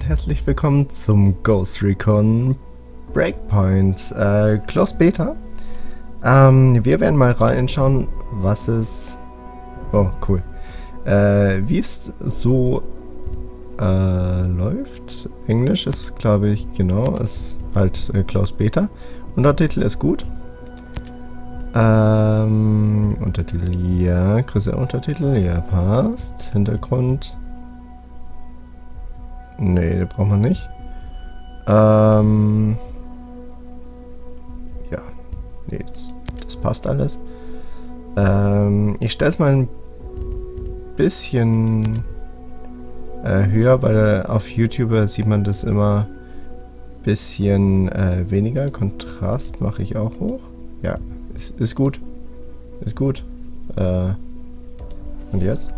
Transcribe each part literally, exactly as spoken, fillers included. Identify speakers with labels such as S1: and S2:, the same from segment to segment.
S1: herzlich willkommen zum Ghost Recon Breakpoint äh, Closed Beta. Ähm, wir werden mal reinschauen, was es... Oh, cool. Äh, wie es so äh, läuft. Englisch ist, glaube ich, genau, ist halt äh, Closed Beta. Untertitel ist gut. Ähm, Untertitel, ja. Größere Untertitel, ja, passt. Hintergrund... Nee, den braucht man nicht. Ähm... Ja. Nee, das, das passt alles. Ähm, ich stelle es mal ein bisschen äh, höher, weil auf YouTube sieht man das immer ein bisschen äh, weniger. Kontrast mache ich auch hoch. Ja, ist, ist gut. Ist gut. Äh, und jetzt?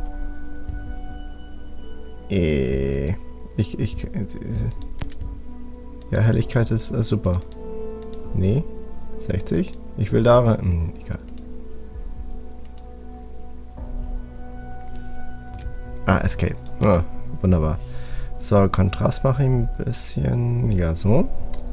S1: Äh, ich, ich, äh, ja, Helligkeit ist äh, super. Nee, sechzig. Ich will da rein. Hm, egal. Ah, Escape. Ah, wunderbar. So, Kontrast mache ich ein bisschen. Ja, so.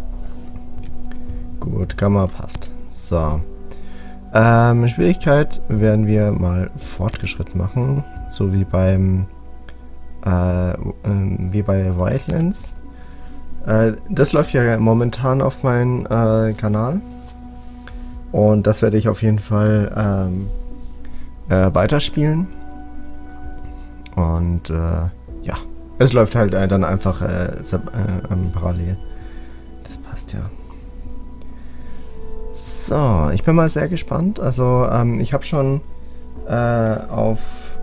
S1: Gut, Gamma passt. So. Ähm, Schwierigkeit werden wir mal fortgeschritten machen. So wie beim äh, äh, wie bei Wildlands. Äh, das läuft ja momentan auf meinem äh, Kanal. Und das werde ich auf jeden Fall ähm, äh, weiterspielen. Und äh, ja, es läuft halt äh, dann einfach äh, äh, ähm, parallel. Das passt ja. So, ich bin mal sehr gespannt. Also ähm, ich habe schon äh, auf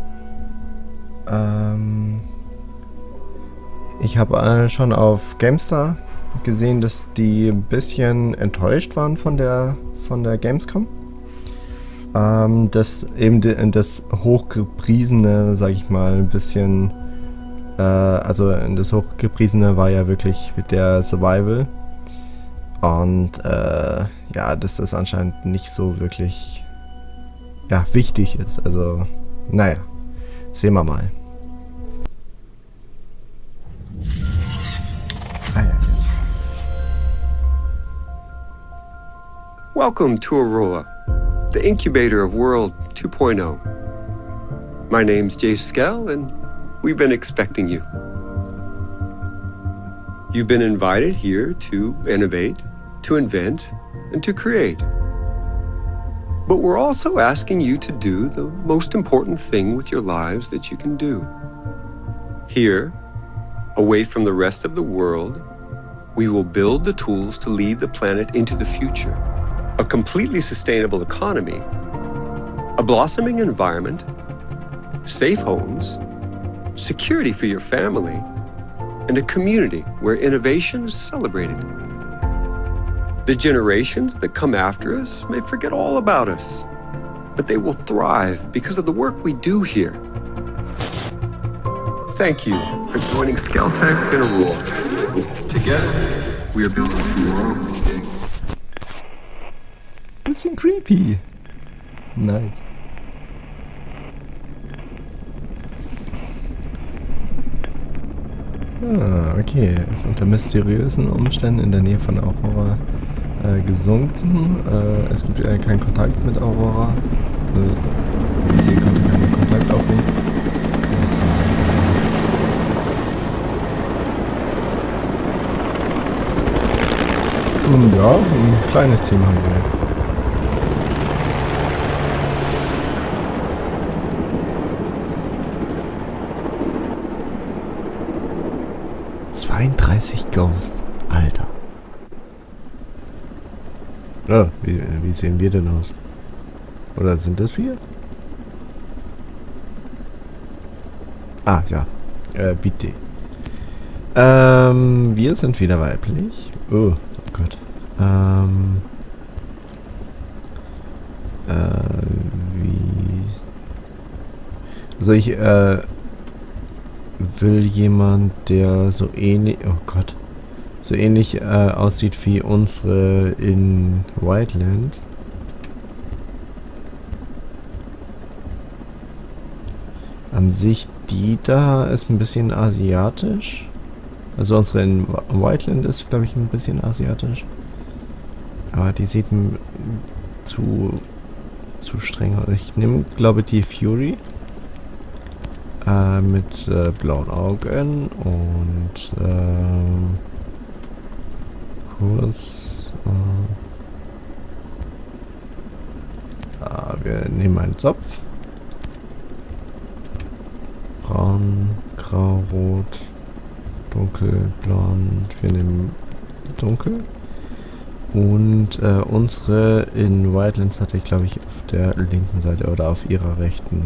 S1: ähm, ich habe äh, schon auf GameStar gesehen, dass die ein bisschen enttäuscht waren von der von der Gamescom. Ähm, dass eben de, das hochgepriesene, sag ich mal, ein bisschen äh, also das hochgepriesene war ja wirklich mit der Survival. Und äh, ja, dass das anscheinend nicht so wirklich ja, wichtig ist. Also, naja, sehen wir mal. Ah, ja, jetzt.
S2: Welcome to Aurora, the incubator of World two point oh. My name's Jay Skell, and we've been expecting you. You've been invited here to innovate, to invent, and to create. But we're also asking you to do the most important thing with your lives that you can do. Here, away from the rest of the world, we will build the tools to lead the planet into the future. A completely sustainable economy, a blossoming environment, safe homes, security for your family, and a community where innovation is celebrated. The generations that come after us may forget all about us, but they will thrive because of the work we do here. Thank you for joining Skeltech in Aurora. Together, we are building tomorrow.
S1: Bisschen creepy. Nice. Ah, okay. Ist unter mysteriösen Umständen in der Nähe von Aurora äh, gesunken. Äh, es gibt äh, keinen Kontakt mit Aurora. Äh, Sie konnte keinen Kontakt aufnehmen. Und ja, ein kleines Team haben wir. zweiunddreißig Ghosts. Alter. Oh, wie, wie sehen wir denn aus? Oder sind das wir? Ah, ja. Äh, bitte. Ähm, wir sind wieder weiblich. Oh, oh Gott. Ähm. Äh, wie... Also ich, äh... will jemand, der so ähnlich, oh Gott, so ähnlich äh, aussieht wie unsere in Wildland. An sich, die da ist ein bisschen asiatisch. Also unsere in Whiteland ist, glaube ich, ein bisschen asiatisch. Aber die sieht m- zu, zu streng aus. Ich nehme, glaube ich, die Fury. Äh, mit äh, blauen Augen und ähm, kurz. Äh, ah, wir nehmen einen Zopf. Braun, grau, rot, dunkel, blond. Wir nehmen dunkel. Und äh, unsere in Wildlands hatte ich, glaube ich, auf der linken Seite oder auf ihrer rechten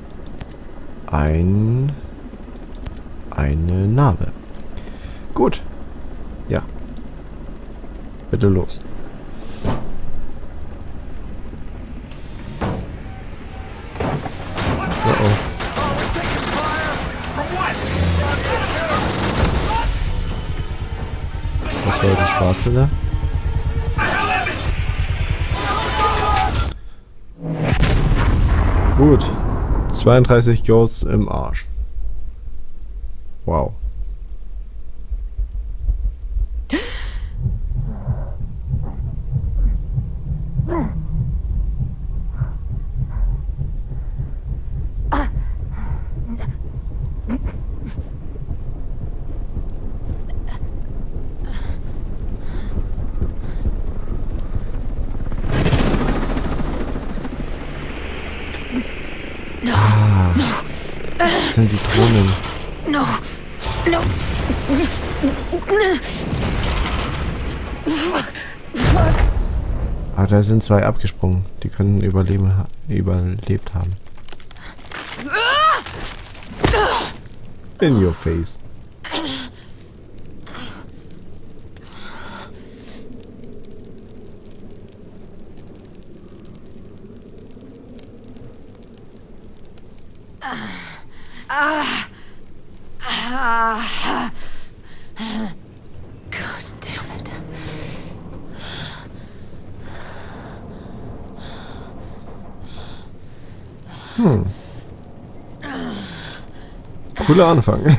S1: ein eine Narbe. Gut. Ja. Bitte los. So, oh. Was war das Schwarze da? Gut. zweiunddreißig Ghosts im Arsch. Wow. Das sind die Drohnen.
S3: No. No. Fuck.
S1: Ah, da sind zwei abgesprungen. Die können überleben, ha überlebt haben. In your face.
S3: Ah. Ah. God damn it.
S1: Hm. Cooler Anfang.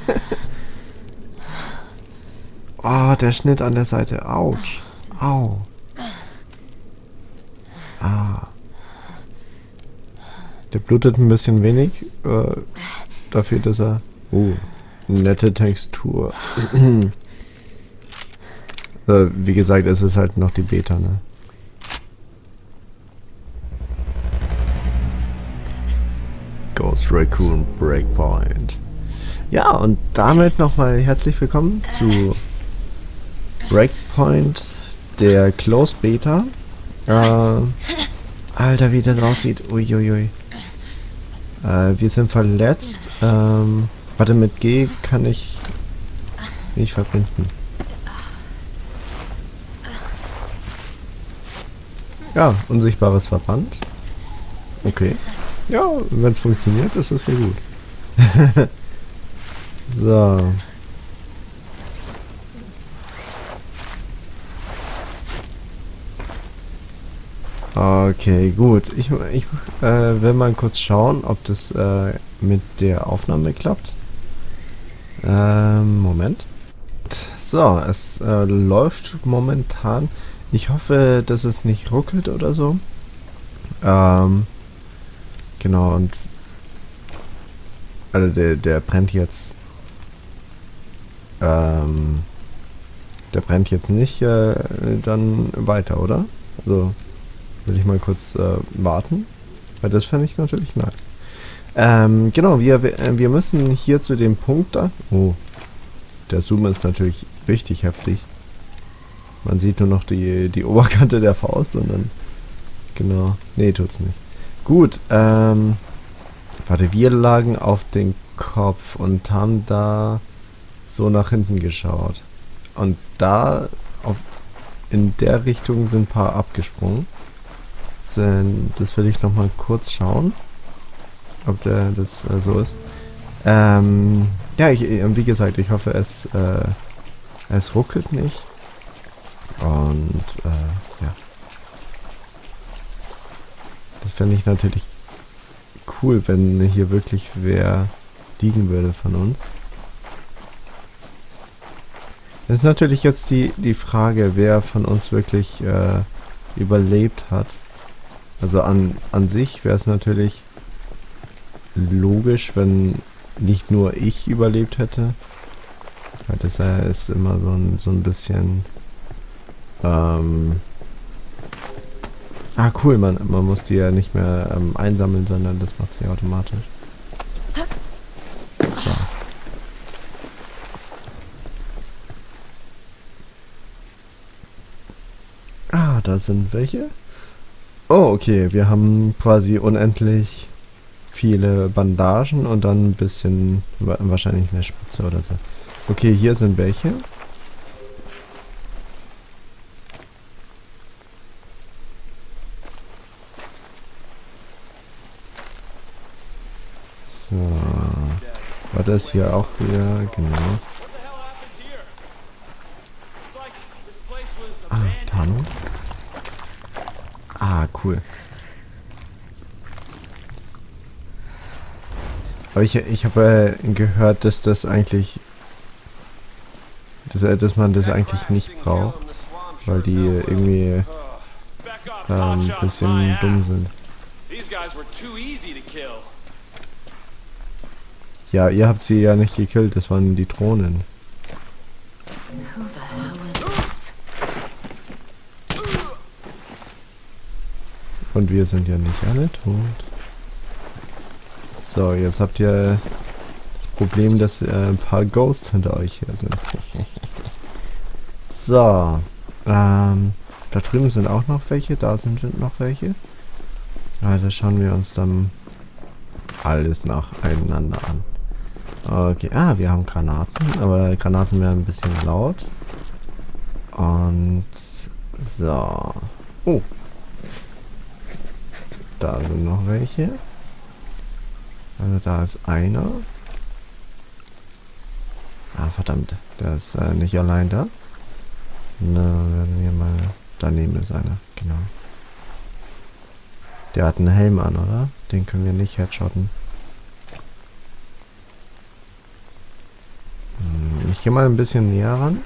S1: Oh, der Schnitt an der Seite. Autsch. Au. Ah. Der blutet ein bisschen wenig. Äh, dafür, dass er... Oh, nette Textur. äh, wie gesagt, es ist halt noch die Beta, ne? Ghost Recon Breakpoint. Ja, und damit nochmal herzlich willkommen zu Breakpoint, der Closed Beta. Äh, Alter, wie das aussieht. Uiuiui. Äh, wir sind verletzt. Ähm, warte, mit G kann ich nicht verbinden. Ja, unsichtbares Verband. Okay. Ja, wenn es funktioniert, ist das hier gut. So. Okay, gut. Ich, ich äh, will mal kurz schauen, ob das äh, mit der Aufnahme klappt. Ähm, Moment. So, es äh, läuft momentan. Ich hoffe, dass es nicht ruckelt oder so. Ähm, genau, und also der, der brennt jetzt ähm, der brennt jetzt nicht äh, dann weiter, oder? Also will ich mal kurz äh, warten, weil das fände ich natürlich nice. Ähm, genau, wir, wir müssen hier zu dem Punkt da. Oh, der Zoom ist natürlich richtig heftig. Man sieht nur noch die, die Oberkante der Faust und dann... Genau, nee, tut's nicht. Gut, ähm... Warte, wir lagen auf den Kopf und haben da so nach hinten geschaut. Und da, auf, in der Richtung sind ein paar abgesprungen. Das will ich noch mal kurz schauen, ob der das äh, so ist. Ähm, ja, ich, wie gesagt, ich hoffe, es, äh, es ruckelt nicht. Und, äh, ja. Das fände ich natürlich cool, wenn hier wirklich wer liegen würde von uns. Das ist natürlich jetzt die, die Frage, wer von uns wirklich äh, überlebt hat. Also an, an sich wäre es natürlich logisch, wenn nicht nur ich überlebt hätte. Weil das äh, ist immer so ein, so ein bisschen... Ähm, ah, cool, man, man muss die ja nicht mehr ähm, einsammeln, sondern das macht sie automatisch. So. Ah, da sind welche. Oh, okay, wir haben quasi unendlich viele Bandagen und dann ein bisschen, wahrscheinlich eine Spitze oder so. Okay, hier sind welche. So. War das hier auch wieder? Genau. Ah, Tarnung. Ah, cool. Aber ich, ich habe äh, gehört, dass das eigentlich... Dass, äh, dass man das eigentlich nicht braucht. Weil die irgendwie ähm, ein bisschen dumm sind. Ja, ihr habt sie ja nicht gekillt, das waren die Drohnen.
S3: Who the hell is this?
S1: Und wir sind ja nicht alle tot. So, jetzt habt ihr das Problem, dass äh, ein paar Ghosts hinter euch her sind. So, ähm, da drüben sind auch noch welche, da sind noch welche. Ah, da schauen wir uns dann alles nacheinander an. Okay, ah, wir haben Granaten, aber Granaten werden ein bisschen laut. Und so. Oh. Da sind noch welche. Also da ist einer. Ah, verdammt. Der ist äh, nicht allein da. Na, werden wir mal... Daneben ist einer, genau. Der hat einen Helm an, oder? Den können wir nicht headshotten. Hm, ich gehe mal ein bisschen näher ran.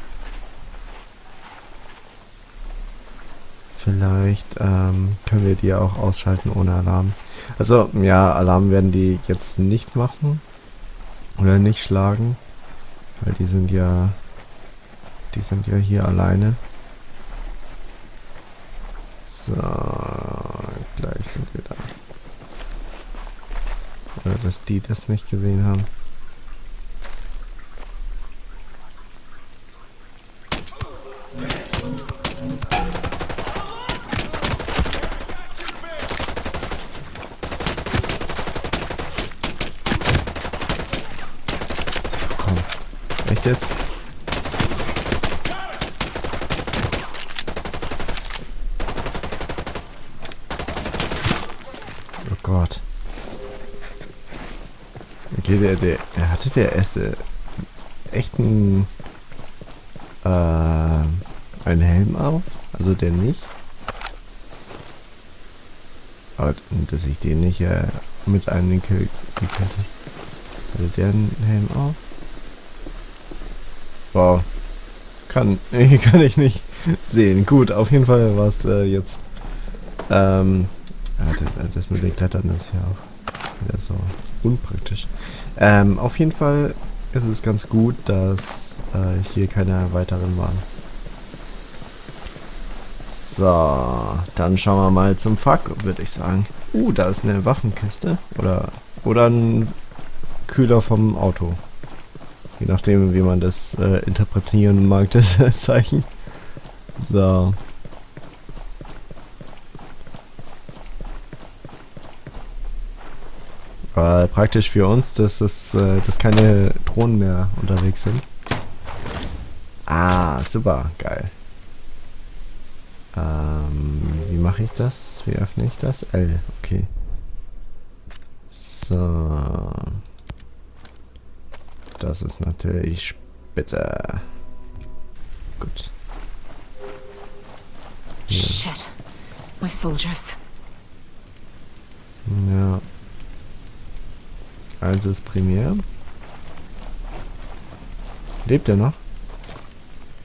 S1: Vielleicht ähm, können wir die auch ausschalten ohne Alarm. Also, ja, Alarm werden die jetzt nicht machen. Oder nicht schlagen. Weil die sind ja... Die sind ja hier alleine. So, gleich sind wir da. Oder dass die das nicht gesehen haben. Komm. Echt jetzt? Gott. Okay, der, der, der hatte der erste echten äh, einen Helm auf, also der nicht. Aber dass ich den nicht äh, mit einem Kill gekillt hätte. Hatte der einen Helm auf? Wow. Kann, kann ich nicht sehen. Gut, auf jeden Fall war es äh, jetzt ähm, ja, das, das mit den Klettern ist ja auch wieder so unpraktisch. Ähm, auf jeden Fall ist es ganz gut, dass äh, hier keine weiteren waren. So, dann schauen wir mal zum Fuck, würde ich sagen. Uh, da ist eine Waffenkiste. Oder, oder ein Kühler vom Auto. Je nachdem, wie man das äh, interpretieren mag, das Zeichen. So. Äh, praktisch für uns, dass, es, äh, dass keine Drohnen mehr unterwegs sind. Ah, super, geil. Ähm, wie mache ich das? Wie öffne ich das? L, okay. So. Das ist natürlich spitze. Gut. Hier.
S3: Shit. My soldiers.
S1: Ja. Also ist primär. Lebt er noch?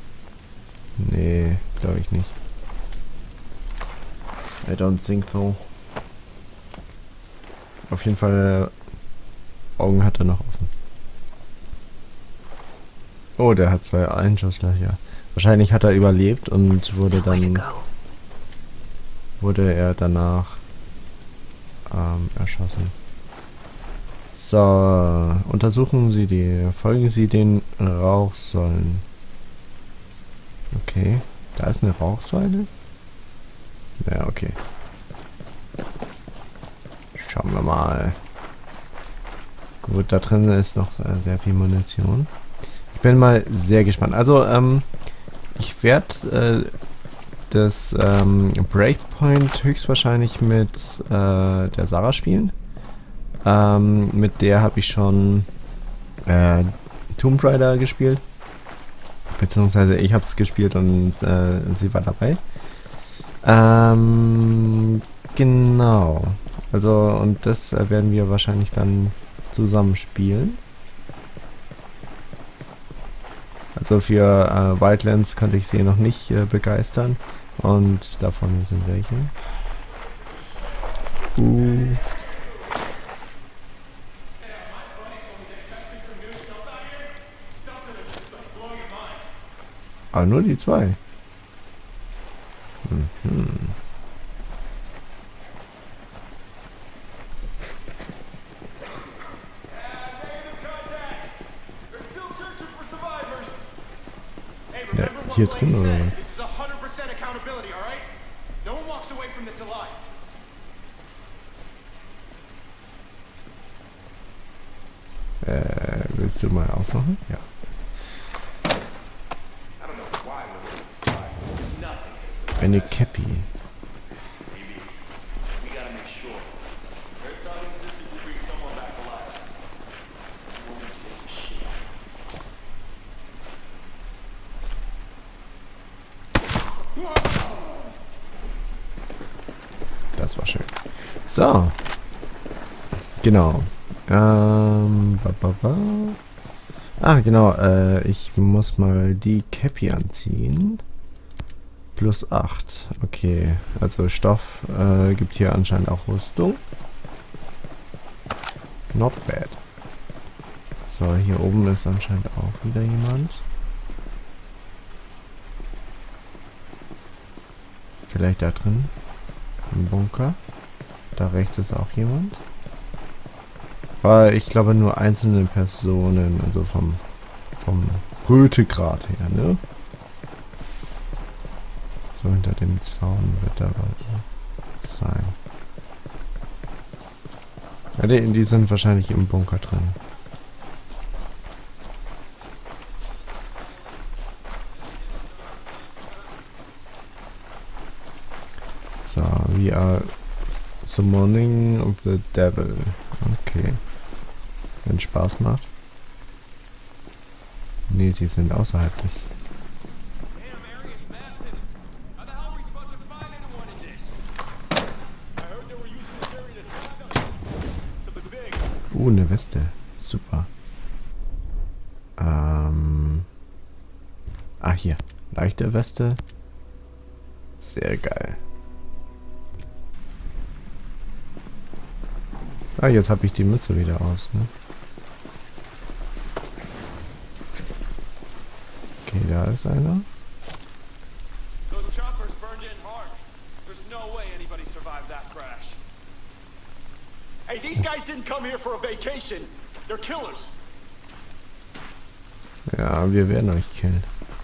S1: glaube ich nicht. I don't think so. Auf jeden Fall äh, Augen hat er noch offen. Oh, der hat zwei Einschusslöcher. Wahrscheinlich hat er überlebt und wurde dann wurde er danach ähm, erschossen. So, untersuchen Sie die, folgen Sie den Rauchsäulen. Okay, da ist eine Rauchsäule. Ja, okay. Schauen wir mal. Gut, da drin ist noch sehr viel Munition. Ich bin mal sehr gespannt. Also, ähm, ich werde äh, das ähm, Breakpoint höchstwahrscheinlich mit äh, der Sarah spielen. Ähm, mit der habe ich schon äh, Tomb Raider gespielt. Beziehungsweise ich habe es gespielt und äh, sie war dabei. Ähm, genau. Also, und das äh, werden wir wahrscheinlich dann zusammen spielen. Also für äh, Wildlands konnte ich sie noch nicht äh, begeistern. Und davon sind welche. Uh. Ah, nur die zwei. Mhm. Ja, hier drin oder was? Äh, willst du mal aufmachen? Ja. Eine Cappy. Das war schön. So. Genau. Ähm, ba, ba, ba. Ah, genau. Äh, ich muss mal die Cappy anziehen. Plus acht. Okay. Also Stoff äh, gibt hier anscheinend auch Rüstung. Not bad. So, hier oben ist anscheinend auch wieder jemand. Vielleicht da drin. Im Bunker. Da rechts ist auch jemand. Aber ich glaube nur einzelne Personen, also vom, vom Rötegrad her, ne? So hinter dem Zaun wird da was sein. Ja, die, die sind wahrscheinlich im Bunker drin. So, we are summoning of the devil. Okay. Wenn Spaß macht. Ne, sie sind außerhalb des. Uh, eine Weste. Super. Ähm. Ah, hier. Leichte Weste. Sehr geil. Ah, jetzt habe ich die Mütze wieder aus, ne? Okay, da ist einer.
S4: Hey, these guys didn't come here for a vacation. They're killers.
S1: Ja, wir werden euch killen.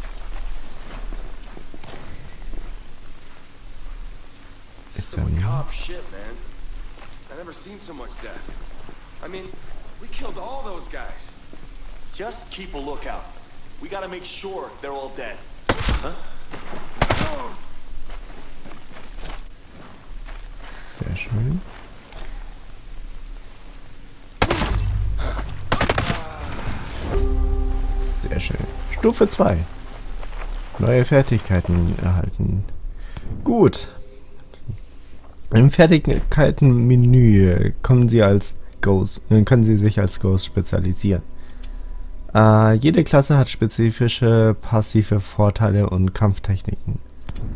S1: Ist da nicht?
S4: I've never seen so much death. I mean, we killed all those guys. Just keep a lookout. We gotta make sure they're all dead. Huh?
S1: Sehr schön. Sehr schön. Stufe zwei. Neue Fertigkeiten erhalten. Gut. Im Fertigkeitenmenü können Sie als Ghost, äh, können Sie sich als Ghost spezialisieren. Äh, jede Klasse hat spezifische passive Vorteile und Kampftechniken.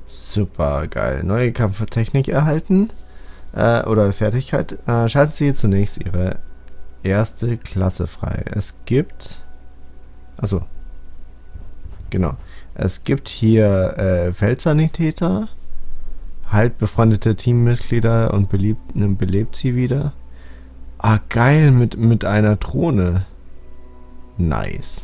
S1: Super geil. Neue Kampftechnik erhalten. Äh, oder Fertigkeit. Äh, schalten Sie zunächst Ihre erste Klasse frei. Es gibt... Achso. Genau. Es gibt hier äh, Feldsanitäter. Halt befreundete Teammitglieder und belebt, belebt sie wieder. Ah, geil, mit, mit einer Drohne. Nice.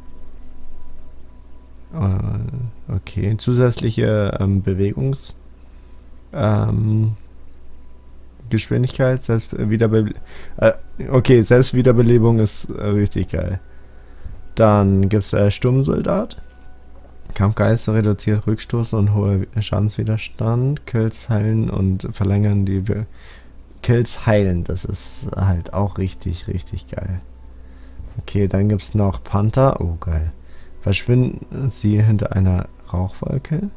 S1: Äh, okay, zusätzliche ähm, Bewegungs... Ähm, Geschwindigkeit, Selbstwiederbe äh, okay, Selbstwiederbelebung ist äh, richtig geil. Dann gibt es äh, Sturmsoldat. Kampfgeister reduziert Rückstoß und hohe Schadenswiderstand. Kills heilen und verlängern die Be Kills heilen. Das ist halt auch richtig, richtig geil. Okay, dann gibt es noch Panther. Oh, geil. Verschwinden sie hinter einer Rauchwolke.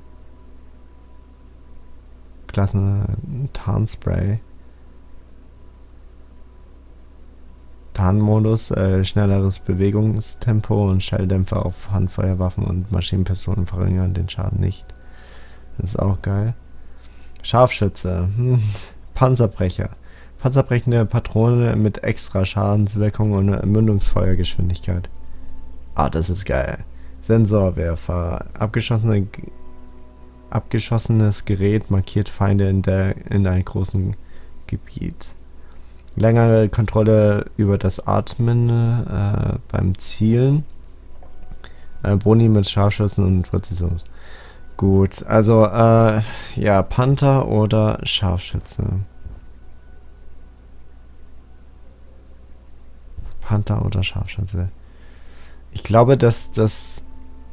S1: Klasse Tarnspray. Tarnmodus, äh, schnelleres Bewegungstempo und Schalldämpfer auf Handfeuerwaffen und Maschinenpistolen verringern den Schaden nicht. Das ist auch geil. Scharfschütze. Hm. Panzerbrecher. Panzerbrechende Patrone mit extra Schadenswirkung und Mündungsfeuergeschwindigkeit. Ah, das ist geil. Sensorwerfer. Abgeschossene, abgeschossenes Gerät markiert Feinde in, der, in einem großen Gebiet. Längere Kontrolle über das Atmen äh, beim Zielen. Äh, Boni mit Scharfschützen und Präzision. Gut, also äh, ja, Panther oder Scharfschütze. Panther oder Scharfschütze. Ich glaube, dass das...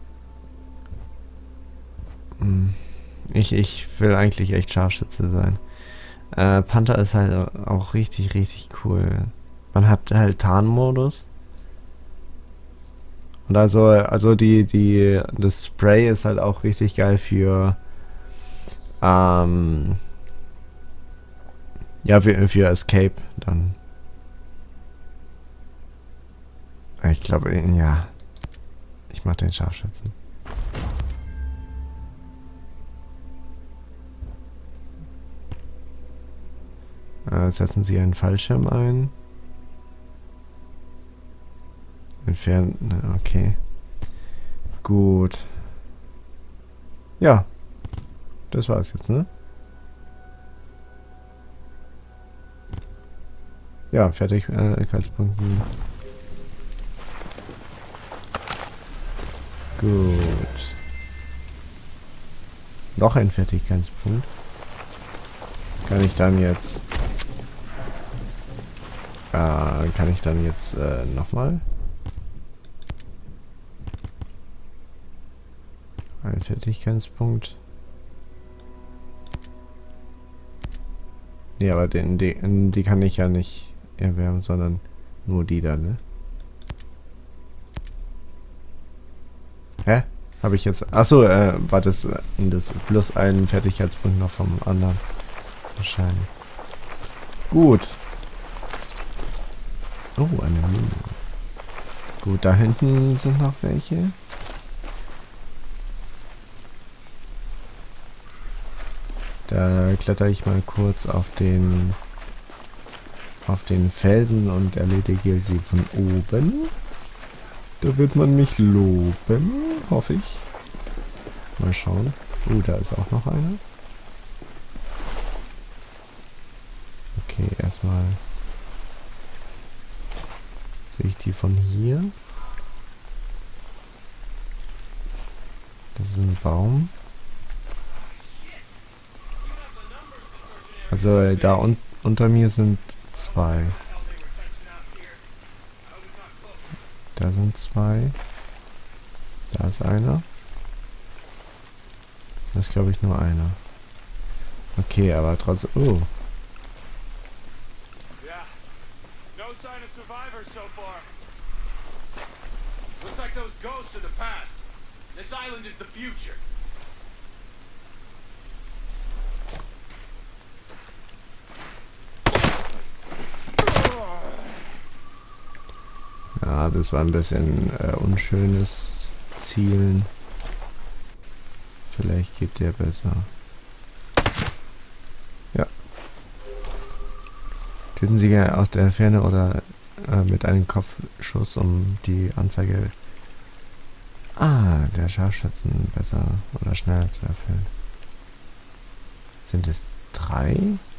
S1: Hm, ich, ich will eigentlich echt Scharfschütze sein. Äh, Panther ist halt auch richtig, richtig cool. Man hat halt Tarnmodus. Und also, also die, die, das Spray ist halt auch richtig geil für, ähm, ja, für, für Escape dann. Ich glaube, ja, ich mach den Scharfschützen. Äh, setzen Sie einen Fallschirm ein. Entfernen, okay. Gut. Ja. Das war's jetzt, ne? Ja, Fertigkeitspunkten. Gut. Noch ein Fertigkeitspunkt. Kann ich dann jetzt... Äh, kann ich dann jetzt äh, nochmal... Ein Fertigkeitspunkt. Nee, aber den, die, die kann ich ja nicht erwerben, sondern nur die da, ne? Hä? Habe ich jetzt... Achso, äh, war das, das plus ein Fertigkeitspunkt noch vom anderen. Wahrscheinlich. Gut. Oh, eine Mine. Gut, da hinten sind noch welche. Da kletter ich mal kurz auf den auf den Felsen und erledige sie von oben. Da wird man mich loben, hoffe ich. Mal schauen. Oh, da ist auch noch einer. Okay, erstmal sehe ich die von hier. Das ist ein Baum. Also äh, da un unter mir sind zwei. Da sind zwei. Da ist einer. Das ist, glaube ich, nur einer. Okay, aber trotzdem... Oh.
S4: No sign of survivors so far. Looks like those ghosts are the past. This island is the future.
S1: Ja, das war ein bisschen äh, unschönes Zielen. Vielleicht geht der besser. Ja. Töten Sie gerne aus der Ferne oder äh, mit einem Kopfschuss, um die Anzeige... Ah, der Scharfschützen besser oder schneller zu erfüllen. Sind es drei?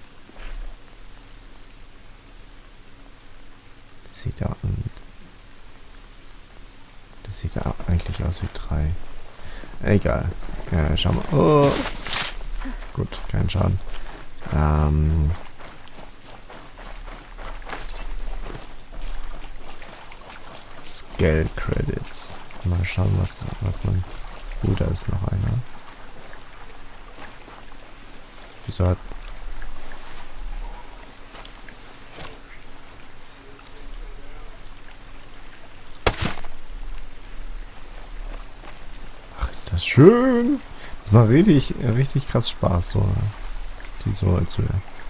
S1: Das sieht ja... Das sieht ja eigentlich aus wie drei. Egal. Ja, schau mal. Oh. Gut, kein Schaden. Ähm... Scale Credits. Mal schauen, was, was man... Uh, da ist noch einer. Wieso hat... Ach, ist das schön! Das macht richtig, richtig krass Spaß, so... Die so zu...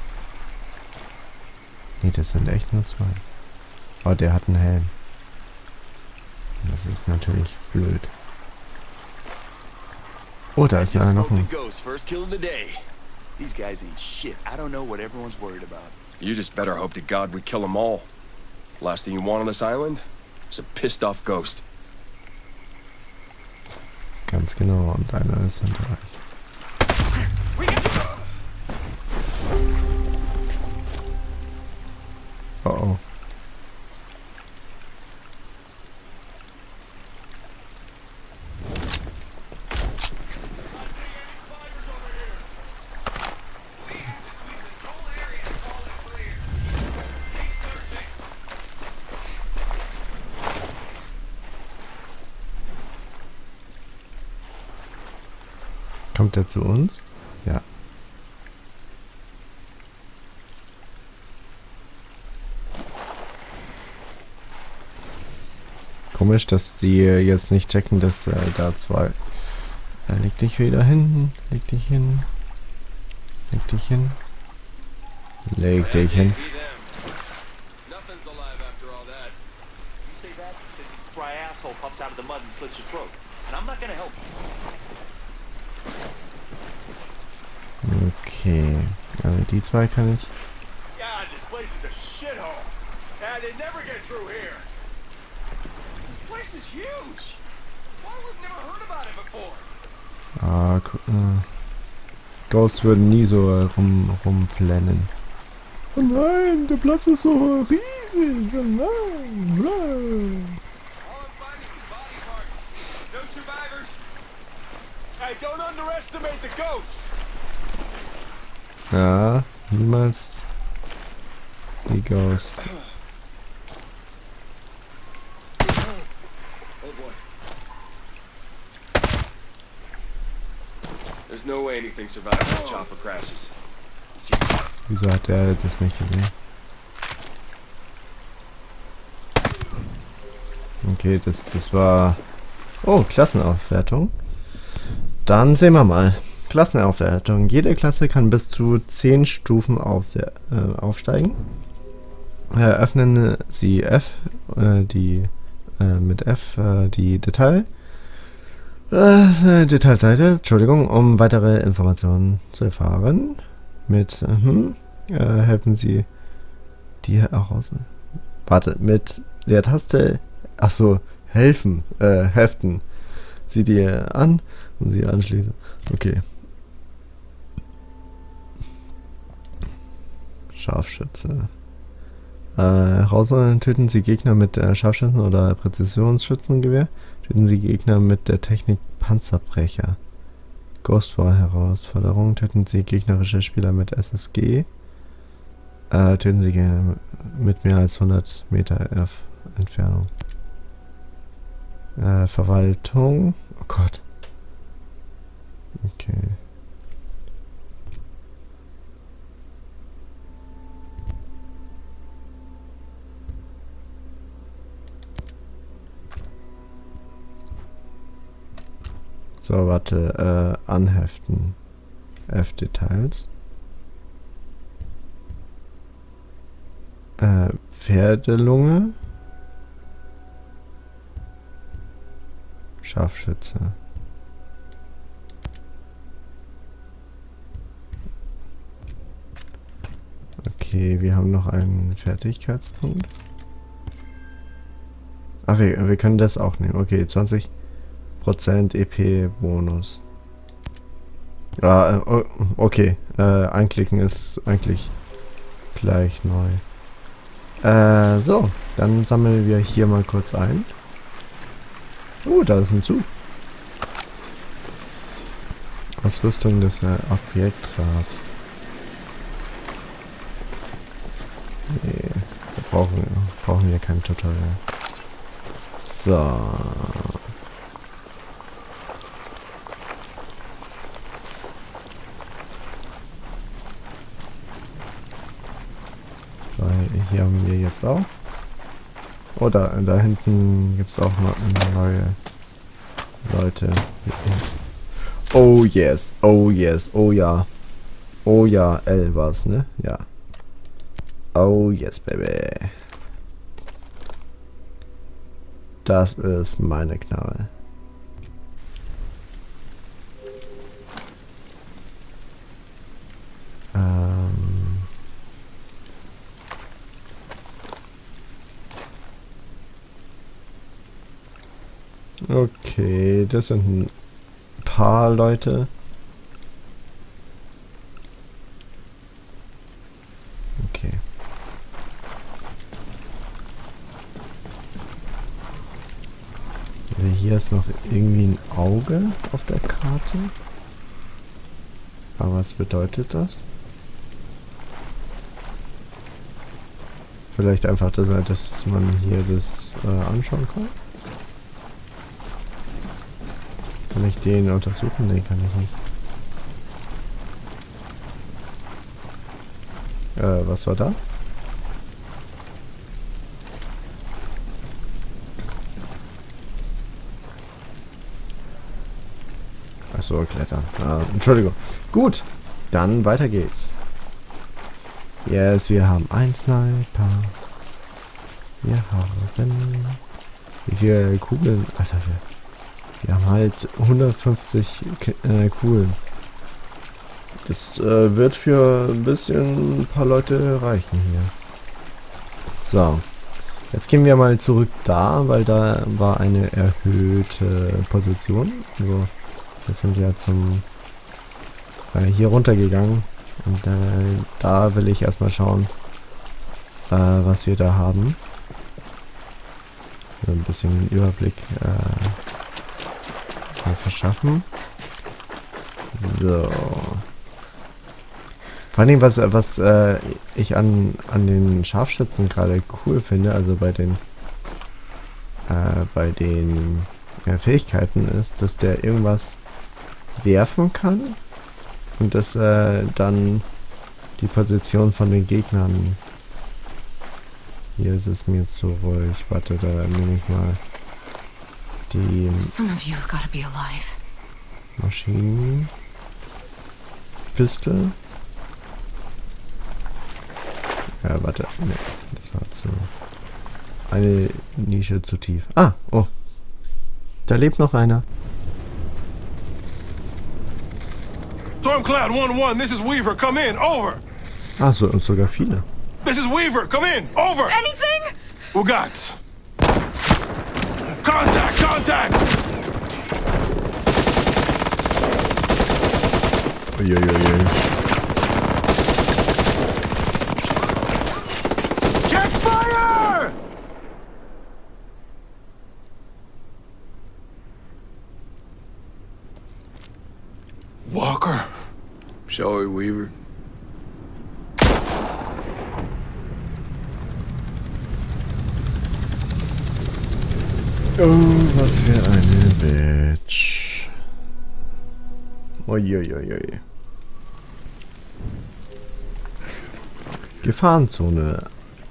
S1: Nee, das sind echt nur zwei. Aber der hat einen Helm. Das ist natürlich blöd. Oh, da ist ja noch ein...
S4: These guys ain't shit. I don't know what everyone's worried about.
S5: You just better hope to God we kill them all. Last thing you want on this island is a pissed off ghost.
S1: Ganz genau, und einer ist hinter euch. Oh oh. Kommt er zu uns? Ja. Komisch, dass die jetzt nicht checken, dass äh, da zwei... Äh, leg dich wieder hin. Leg dich hin. Leg dich hin. Leg dich hin. Okay, also die zwei kann ich.
S4: God, this place is a shithole. Yeah, they never get through here. This place is huge. Why we've never heard about it before?
S1: Ah, äh, Ghosts würden nie so äh, rum, rumflennen. Oh nein, der Platz ist so riesig. Oh nein, nein.
S4: All I'm finding is body parts. No survivors. Hey, don't underestimate the ghosts.
S1: Ja, niemals die Ghost.
S5: Oh boy. There's no way anything survives when the chopper crashes.
S1: Wieso hat er das nicht gesehen? Okay, das, das war... Oh, Klassenaufwertung. Dann sehen wir mal. Klassenaufwertung. Jede Klasse kann bis zu zehn Stufen auf, äh, aufsteigen. Öffnen Sie F, äh, die äh, mit F äh, die Detail äh, Detailseite, Entschuldigung, um weitere Informationen zu erfahren. Mit äh, äh, helfen Sie die heraus. Warte, mit der Taste, ach so, helfen, äh, heften Sie die an und sie anschließen. Okay. Scharfschütze. Äh, herausholen, töten Sie Gegner mit äh, Scharfschützen oder Präzisionsschützengewehr. Töten Sie Gegner mit der Technik Panzerbrecher. Ghost War Herausforderung. Töten Sie gegnerische Spieler mit S S G. Äh, töten Sie Gegner mit mehr als hundert Meter F Entfernung. Äh, Verwaltung. Oh Gott. Okay. So, warte, äh, anheften. F-Details. Äh, Pferdelunge. Scharfschütze. Okay, wir haben noch einen Fertigkeitspunkt. Ach, wir, wir können das auch nehmen. Okay, zwanzig Prozent E P-Bonus. Ja, äh, okay. Äh, einklicken ist eigentlich gleich neu. Äh, so. Dann sammeln wir hier mal kurz ein. Oh, da ist ein Zug. Ausrüstung des äh, Objektrats. Nee, da brauchen wir, brauchen wir kein Tutorial. So. So, hier haben wir jetzt auch. Oh, da, da hinten gibt es auch noch neue Leute. Oh yes, oh yes, oh ja. Oh ja, L war's, ne? Ja. Oh yes, baby. Das ist meine Knarre. Ähm. Okay, das sind ein paar Leute. Okay. Also hier ist noch irgendwie ein Auge auf der Karte. Aber was bedeutet das? Vielleicht einfach, dass, dass man hier das äh, anschauen kann. Kann ich den untersuchen? Nee, kann ich nicht. Äh, was war da? Achso, klettern. Ah, Entschuldigung. Gut, dann weiter geht's. Yes, wir haben ein Sniper. Wir haben... Wie viele Kugeln? Alter, wir... Wir haben halt hundertfünfzig äh, Kugeln. Das äh, wird für ein bisschen ein paar Leute reichen hier. So. Jetzt gehen wir mal zurück da, weil da war eine erhöhte Position. Also, wir sind ja zum äh, hier runtergegangen. Und äh, da will ich erstmal schauen, äh, was wir da haben. So ein bisschen Überblick äh, verschaffen. So. Vor allem, was, was äh, ich an, an den Scharfschützen gerade cool finde, also bei den äh, bei den äh, Fähigkeiten ist, dass der irgendwas werfen kann und dass äh, dann die Position von den Gegnern... Hier ist es mir zu ruhig. Warte, da nehme ich mal die
S3: Some of you have got to be alive.
S1: Maschinenpistole. Ja, warte. Nee, das war zu... Eine Nische zu tief. Ah, oh. Da lebt noch einer.
S6: Stormcloud one one, this is Weaver. Come in. Over.
S1: Ah, so, und sogar viele.
S6: This is Weaver. Come in. Over.
S3: Anything?
S6: Ugats. Contact! Contact!
S1: Uiuiui.
S6: Check fire! Walker.
S5: Sorry, Weaver.
S1: Oh, was für eine Bitch. Uiuiui. Gefahrenzone.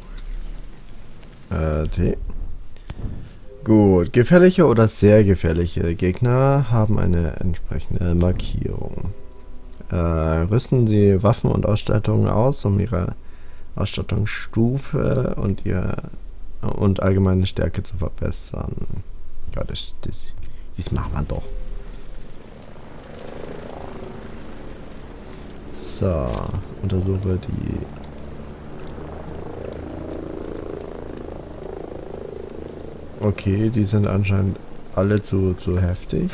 S1: Äh, T. Gut, gefährliche oder sehr gefährliche Gegner haben eine entsprechende Markierung. Äh, rüsten Sie Waffen und Ausstattungen aus, um ihre Ausstattungsstufe und ihre und allgemeine Stärke zu verbessern. Ja, das, das, das macht man doch. So, untersuche die Okay, die sind anscheinend alle zu, zu heftig.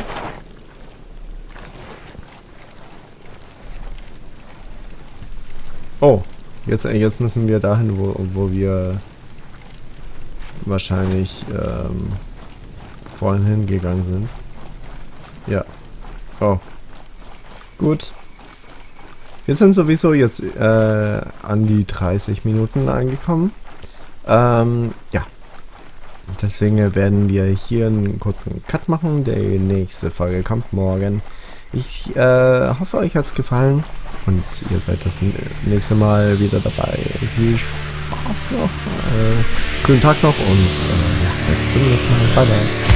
S1: Oh, jetzt, jetzt müssen wir dahin, wo, wo wir wahrscheinlich ähm, vorhin hingegangen sind. Ja. Oh. Gut. Wir sind sowieso jetzt äh, an die dreißig Minuten angekommen. Ähm, ja. Deswegen werden wir hier einen kurzen Cut machen. Die nächste Folge kommt morgen. Ich äh, hoffe, euch hat es gefallen und ihr seid das nächste Mal wieder dabei. Viel Spaß noch, äh, schönen Tag noch und äh, ja, bis zum nächsten Mal. Bye bye.